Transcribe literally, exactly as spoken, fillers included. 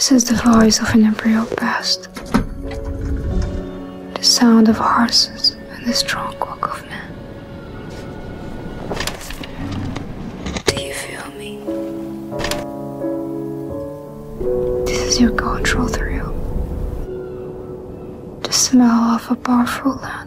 This is the voice of an embryo past, the sound of horses and the strong walk of men. Do you feel me? This is your cultural thrill, the smell of a powerful land.